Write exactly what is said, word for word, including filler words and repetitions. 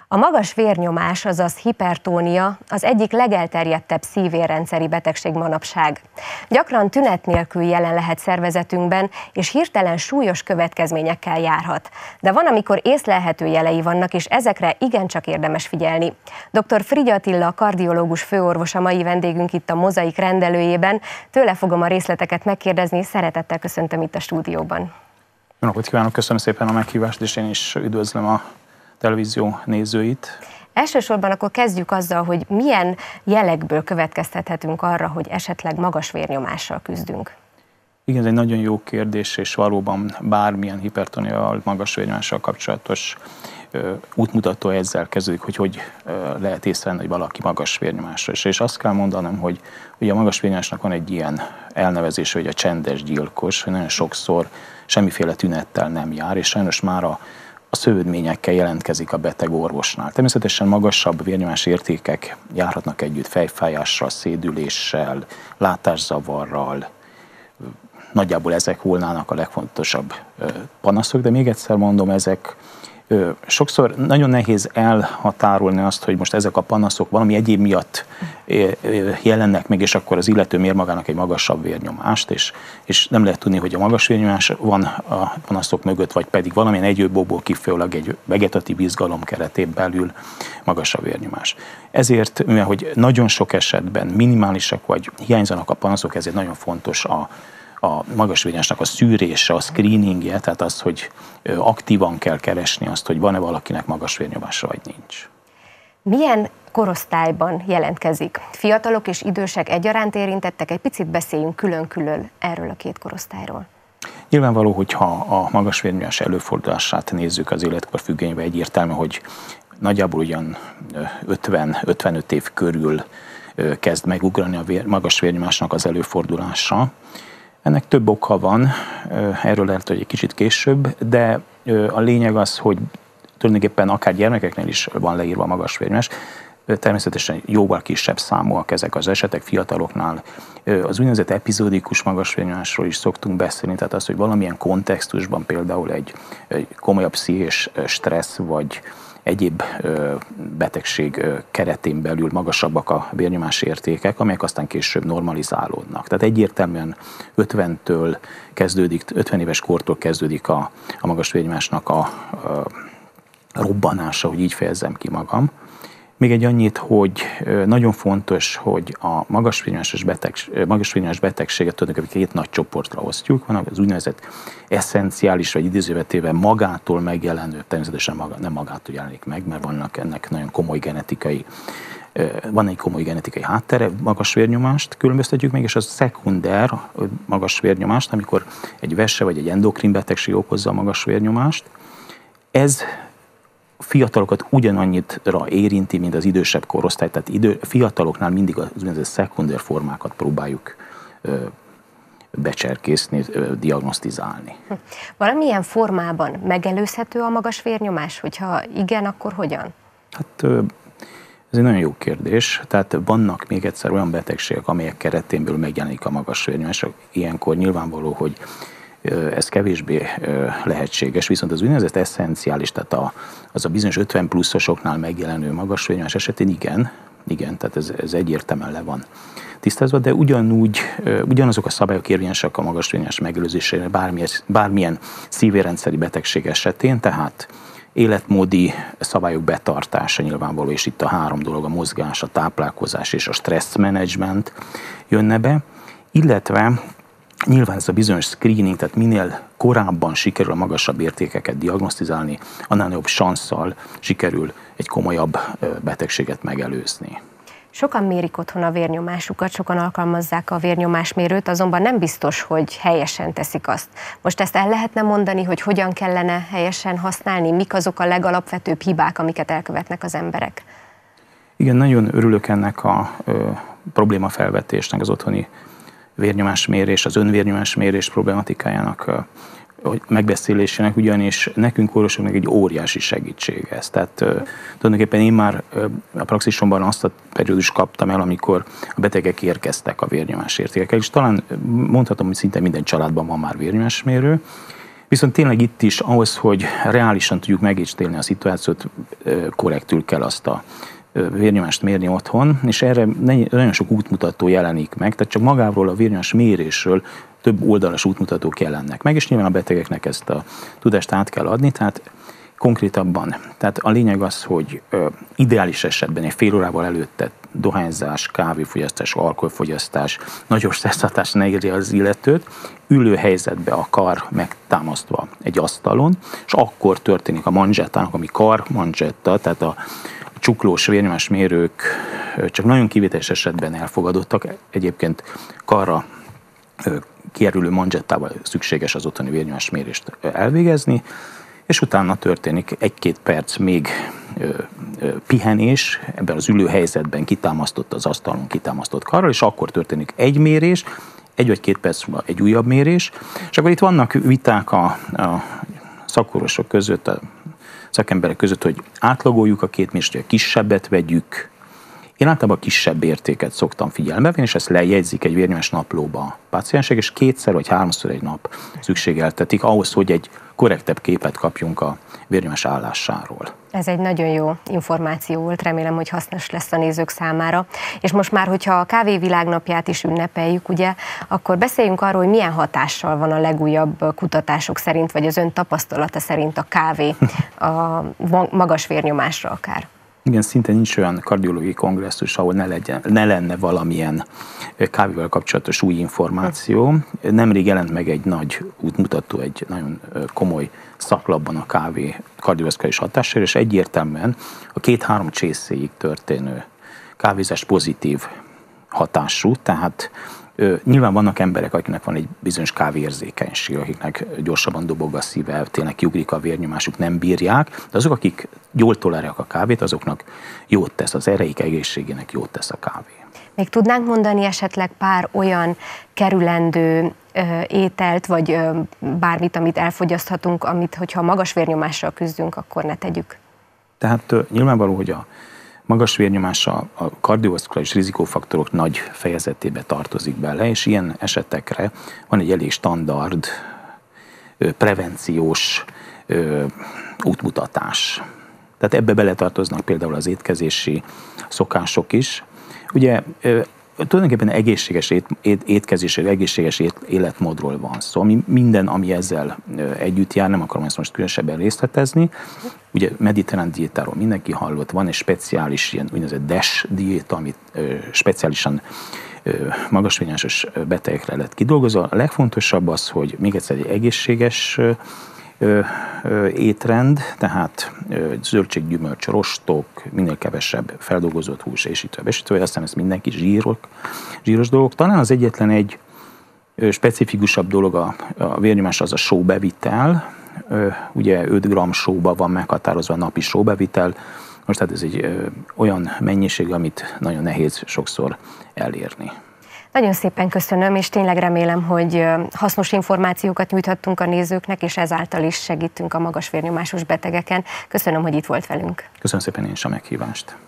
A magas vérnyomás, azaz hipertónia az egyik legelterjedtebb szívérrendszeri betegség manapság. Gyakran tünet nélkül jelen lehet szervezetünkben, és hirtelen súlyos következményekkel járhat. De van, amikor észlelhető jelei vannak, és ezekre igencsak érdemes figyelni. dr. Frigy Attila, kardiológus főorvos a mai vendégünk itt a Mozaik rendelőjében. Tőle fogom a részleteket megkérdezni, szeretettel köszöntöm itt a stúdióban. Jó napot kívánok, köszönöm szépen a meghívást, és én is üdvözlöm a televízió nézőit. Elsősorban akkor kezdjük azzal, hogy milyen jelekből következtethetünk arra, hogy esetleg magas vérnyomással küzdünk. Igen, ez egy nagyon jó kérdés, és valóban bármilyen hipertóniával, magas vérnyomással kapcsolatos ö, útmutató ezzel kezdődik, hogy hogy ö, lehet észrevenni, hogy valaki magas vérnyomásra. És, és azt kell mondanom, hogy, hogy a magas vérnyomásnak van egy ilyen elnevezés, hogy a csendes gyilkos, hogy nagyon sokszor semmiféle tünettel nem jár, és sajnos már a a szövődményekkel jelentkezik a beteg orvosnál. Természetesen magasabb vérnyomás értékek járhatnak együtt fejfájással, szédüléssel, látászavarral. Nagyjából ezek volnának a legfontosabb panaszok, de még egyszer mondom, ezek sokszor nagyon nehéz elhatárolni azt, hogy most ezek a panaszok valami egyéb miatt jelennek meg, és akkor az illető mér magának egy magasabb vérnyomást, és, és nem lehet tudni, hogy a magas vérnyomás van a panaszok mögött, vagy pedig valamilyen egyébokból kifolyólag egy vegetatív izgalom keretén belül magasabb vérnyomás. Ezért, mivel hogy nagyon sok esetben minimálisak vagy hiányzanak a panaszok, ezért nagyon fontos a a magas vérnyomásnak a szűrése, a screeningje, tehát az, hogy aktívan kell keresni azt, hogy van-e valakinek magas vérnyomása, vagy nincs. Milyen korosztályban jelentkezik? Fiatalok és idősek egyaránt érintettek? Egy picit beszéljünk külön-külön erről a két korosztályról. Nyilvánvaló, hogyha a magas vérnyomás előfordulását nézzük az életkor függvényben, egyértelmű, hogy nagyjából ugyan ötven-ötvenöt év körül kezd megugrani a vér, magas vérnyomásnak az előfordulása. Ennek több oka van, erről lehet, hogy egy kicsit később, de a lényeg az, hogy tulajdonképpen akár gyermekeknél is van leírva a magas vérnyomás. Természetesen jóval kisebb számúak ezek az esetek, fiataloknál. Az úgynevezett epizódikus magas vérnyomásról is szoktunk beszélni, tehát az, hogy valamilyen kontextusban például egy, egy komolyabb pszichés stressz vagy egyéb betegség keretén belül magasabbak a vérnyomás értékek, amelyek aztán később normalizálódnak. Tehát egyértelműen ötventől kezdődik, ötven éves kortól kezdődik a, a magas vérnyomásnak a, a robbanása, hogy így fejezzem ki magam. Még egy annyit, hogy nagyon fontos, hogy a magas vérnyomás betegség, magas vérnyomás betegséget tulajdonképpen két nagy csoportra osztjuk. Van az úgynevezett esszenciális, vagy idézővetével magától megjelenő, természetesen maga, nem magától jelenik meg, mert vannak ennek nagyon komoly genetikai, van egy komoly genetikai háttere, magas vérnyomást különböztetjük meg, és az szekunder magas vérnyomást, amikor egy vese vagy egy endokrin betegség okozza a magas vérnyomást. Ez fiatalokat ugyanannyira érinti, mint az idősebb korosztály, tehát idő, fiataloknál mindig az úgynevezett szekunder formákat próbáljuk ö, becserkészni, ö, diagnosztizálni. Valamilyen formában megelőzhető a magas vérnyomás? Hogyha igen, akkor hogyan? Hát ö, ez egy nagyon jó kérdés. Tehát vannak még egyszer olyan betegségek, amelyek keretén belül megjelenik a magas vérnyomás. Ilyenkor nyilvánvaló, hogy ez kevésbé lehetséges, viszont az úgynevezett esszenciális, tehát a, az a bizonyos ötven pluszosoknál megjelenő magas vérnyomás esetén igen, igen, tehát ez, ez egyértelműen le van tisztázva, de ugyanúgy, ugyanazok a szabályok érvényesek a magas vérnyomás megelőzésére bármilyen, bármilyen szívérrendszeri betegség esetén, tehát életmódi szabályok betartása nyilvánvaló, és itt a három dolog, a mozgás, a táplálkozás és a stressz menedzsment jönne be, illetve nyilván ez a bizonyos screening, tehát minél korábban sikerül a magasabb értékeket diagnosztizálni, annál jobb sansszal sikerül egy komolyabb betegséget megelőzni. Sokan mérik otthon a vérnyomásukat, sokan alkalmazzák a vérnyomásmérőt, azonban nem biztos, hogy helyesen teszik azt. Most ezt el lehetne mondani, hogy hogyan kellene helyesen használni? Mik azok a legalapvetőbb hibák, amiket elkövetnek az emberek? Igen, nagyon örülök ennek a ö, problémafelvetésnek, az otthoni vérnyomásmérés, az önvérnyomásmérés problematikájának megbeszélésének, ugyanis nekünk orvosoknak egy óriási segítség ez. Tehát uh, tulajdonképpen én már uh, a praxisomban azt a periódust kaptam el, amikor a betegek érkeztek a vérnyomás értékekkel, és talán mondhatom, hogy szinte minden családban van már vérnyomásmérő, Viszont tényleg itt is ahhoz, hogy reálisan tudjuk megítélni a szituációt, korrektül kell azt a vérnyomást mérni otthon, és erre nagyon sok útmutató jelenik meg, tehát csak magáról a vérnyomás mérésről több oldalas útmutatók jelennek meg, és nyilván a betegeknek ezt a tudást át kell adni, tehát konkrétabban. Tehát a lényeg az, hogy ö, ideális esetben egy fél órával előtte dohányzás, kávéfogyasztás, alkoholfogyasztás, nagyobb stresszhatás ne érje az illetőt, ülő helyzetbe a kar megtámasztva egy asztalon, és akkor történik a manzsettának, ami kar manzsetta, tehát a csuklós vérnyomásmérők csak nagyon kivételes esetben elfogadottak, egyébként karra kikerülő manzsettával szükséges az otthoni vérnyomásmérést elvégezni, és utána történik egy-két perc még ö, ö, pihenés, ebben az ülőhelyzetben kitámasztott az asztalon, kitámasztott karral, és akkor történik egy mérés, egy vagy két perc múlva egy újabb mérés, és akkor itt vannak viták a, a szakorvosok között, a szakemberek között, hogy átlagoljuk a két mérést, hogy a kisebbet vegyük. Én általában a kisebb értéket szoktam figyelembe venni, és ezt lejegyzik egy vérnyomás naplóba a páciensek, és kétszer vagy háromszor egy nap szükségeltetik ahhoz, hogy egy korrektebb képet kapjunk a vérnyomás állásáról. Ez egy nagyon jó információ volt, remélem, hogy hasznos lesz a nézők számára. És most már, hogyha a kávé világnapját is ünnepeljük, ugye, akkor beszéljünk arról, hogy milyen hatással van a legújabb kutatások szerint, vagy az ön tapasztalata szerint a kávé a magas vérnyomásra akár. Igen, szinte nincs olyan kardiológiai kongresszus, ahol ne, legyen, ne lenne valamilyen kávéval kapcsolatos új információ. Nemrég jelent meg egy nagy útmutató, egy nagyon komoly szaklapban a kávé kardiovaszkuláris hatására, és egyértelműen a két-három csészéig történő kávézás pozitív hatású, tehát Ö, nyilván vannak emberek, akiknek van egy bizonyos kávéérzékenység, akiknek gyorsabban dobog a szíve, tényleg kiugrik a vérnyomásuk, nem bírják, de azok, akik jól tolerálják a kávét, azoknak jót tesz, az ereik egészségének jót tesz a kávé. Még tudnánk mondani esetleg pár olyan kerülendő ö, ételt, vagy ö, bármit, amit elfogyaszthatunk, amit, hogyha magas vérnyomással küzdünk, akkor ne tegyük? Tehát ö, nyilvánvaló, hogy a magas vérnyomása a kardiovaszkuláris rizikófaktorok nagy fejezetébe tartozik bele, és ilyen esetekre van egy elég standard, prevenciós útmutatás. Tehát ebbe beletartoznak például az étkezési szokások is. Ugye tulajdonképpen egészséges ét, ét, étkezésről, egészséges ét, életmódról van szó. Ami minden, ami ezzel együtt jár, nem akarom ezt most különösebben részletezni. Ugye mediterrán diétáról mindenki hallott, van egy speciális ilyen úgynevezett DASH diéta, amit ö, speciálisan ö, magasvérnyomásos betegekre lett kidolgozva. A legfontosabb az, hogy még egyszer egy egészséges ö, Ö, ö, étrend, tehát ö, zöldség, gyümölcs, rostok, minél kevesebb feldolgozott hús, és így tovább, és így tovább. Aztán ez mindenki zsírok, zsíros dolgok. Talán az egyetlen egy ö, specifikusabb dolog a, a vérnyomás az a sóbevitel. Ö, ugye öt gramm sóba van meghatározva a napi sóbevitel. Most tehát ez egy ö, olyan mennyiség, amit nagyon nehéz sokszor elérni. Nagyon szépen köszönöm, és tényleg remélem, hogy hasznos információkat nyújthattunk a nézőknek, és ezáltal is segítünk a magas vérnyomásos betegeken. Köszönöm, hogy itt volt velünk. Köszönöm szépen én is a meghívást.